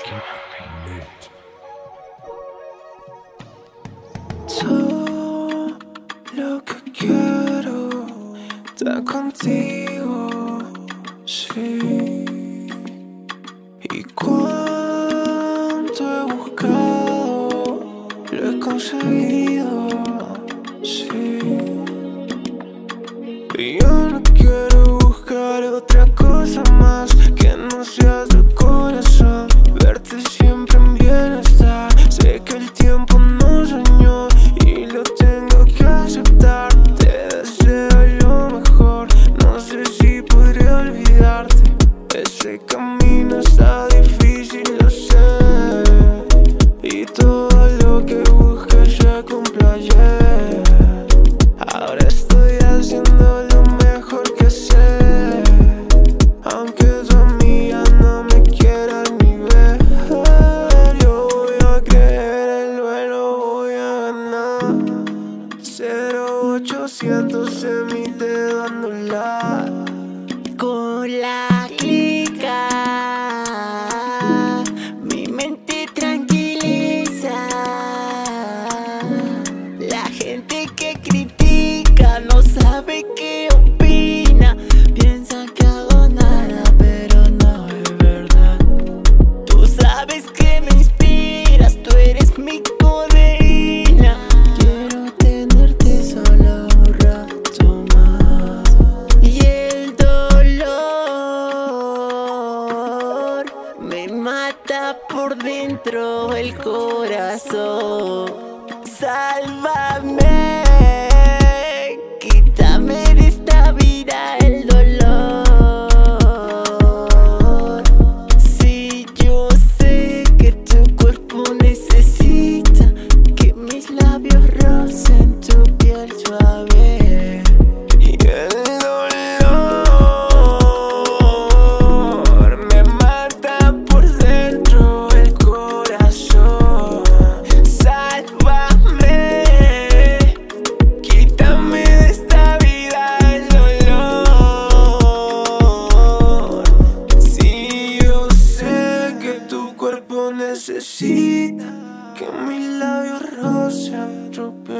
Todo lo que quiero está contigo, sí. Y cuánto he buscado, lo he conseguido, sí. Y yo no quiero buscar otra cosa más que no sea tu corazón. Verte siempre en bienestar. Sé que el tiempo nos dañó y lo tengo que aceptar. Te deseo lo mejor, no sé si podré olvidarte. Ese camino está difícil, lo sé. Y todo lo que busqué se cumplió ayer. Ahora estoy haciendo lo mejor que sé. Aunque tu amiga no me quiera ni ver, yo voy a creer, el duelo voy a ganar. 0800 en mi dedo anular. Con la clica mi mente tranquiliza. La gente que critica no sabe qué opina. Piensa que hago nada, pero no es verdad. Tú sabes que me inspiras, tú eres mi codeína. Quiero tenerte solo un rato más. Y el dolor me mata por dentro el corazón. Sálvame, quítame de esta vida el dolor. Si yo sé que tu cuerpo necesita que mis labios rocen tu piel suave. Y el dolor me mata por dentro el corazón. Sálvame, quítame de esta vida el dolor. Si yo sé que tu cuerpo necesita que mis labios rocen tu piel